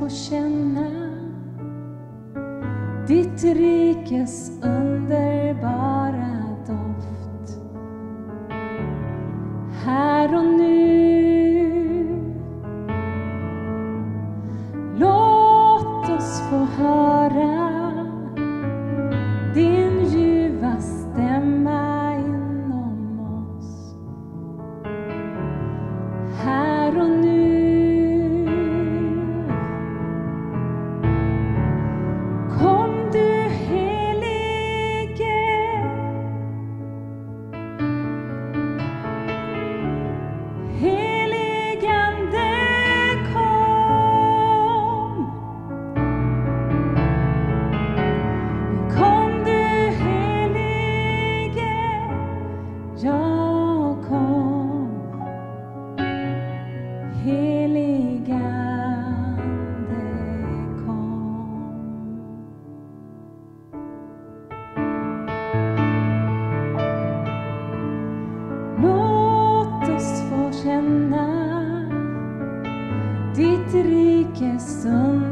få känna ditt rikes underbara doft. Här och nu, låt oss få höra din ljuva stämma inom oss. Här och nu, kom du helige. Heligande kom. Kom du helige, ja kom. Heligande kom. Låt oss få känna ditt rikes